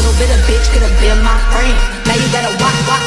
little bit of bitch could have been my friend. Now you gotta walk, walk,